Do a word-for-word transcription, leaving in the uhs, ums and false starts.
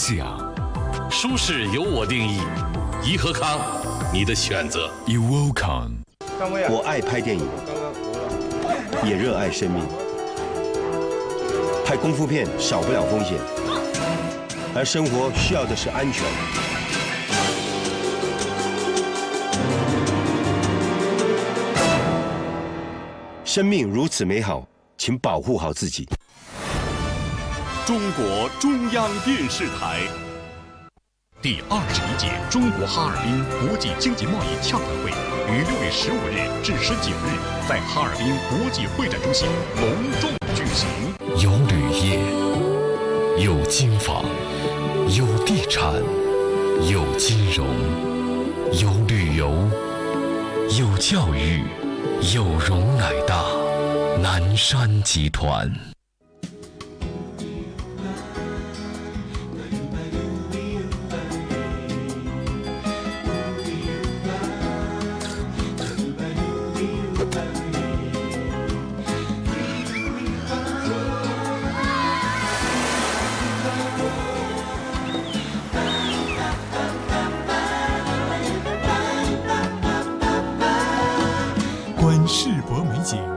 享。 舒适由我定义，怡和康，你的选择。 Evocon。 我爱拍电影，也热爱生命。拍功夫片少不了风险，而生活需要的是安全。生命如此美好，请保护好自己。 中国中央电视台。 第二十一届中国哈尔滨国际经济贸易洽谈会于六月十五日至十九日在哈尔滨国际会展中心隆重举行。 有铝业，有金纺，有地产，有金融，有旅游，有教育，有容乃大。南山集团。 观世博美景。